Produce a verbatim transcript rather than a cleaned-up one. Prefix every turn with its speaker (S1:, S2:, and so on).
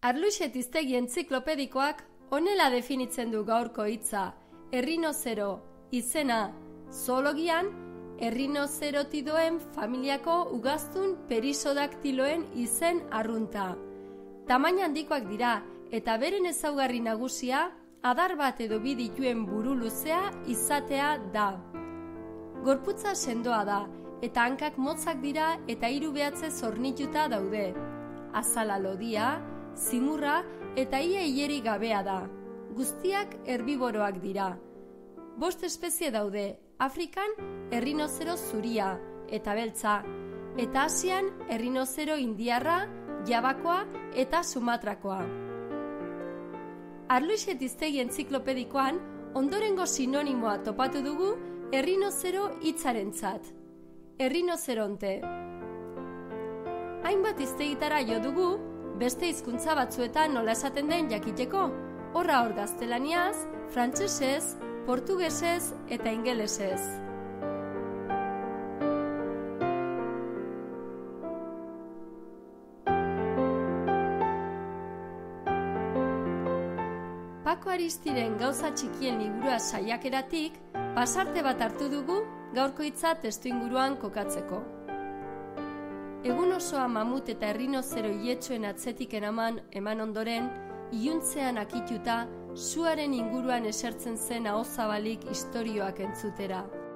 S1: Arluxet hiztegi entziklopedikoak honela definitzen du gaurko hitza, errinozero izena zoologian, errinozerotidoen familiako ugaztun perisodaktiloen izen arrunta. Tamaina handikoak dira eta beren ezaugarri nagusia adar bat edo bi dituen buru luzea izatea da. Gorputza sendoa da eta hankak motzak dira eta hiru behatze zornituta daude. Azala lodia, zimurra eta ia hilerik gabea da. Guztiak herbiboroak dira. Bost espezie daude, Afrikan errinozero zuria eta beltza, eta Asian errinozero indiarra, Javakoa eta Sumatrakoa. Arluxet hiztegi entziklopedikoan ondorengo sinonimoa topatu dugu errinozero hitzarentzat. Errinozeronte. Hainbat hiztegitara jo dugu, beste hizkuntza batzuetan nola esaten den jakiteko, horra hor gaztelaniaz, frantsesez, portugesez eta ingelesez. Pako Aristiren gauza txikien liburua saiakeratik, pasarte bat hartu dugu gaurko hitza testuinguruan kokatzeko. Egun osoa mamut eta errinozero iletsuen atzetik eraman eman ondoren, iluntzean akituta, suaren inguruan esertzen zen ahozabalik istorioak entzutera.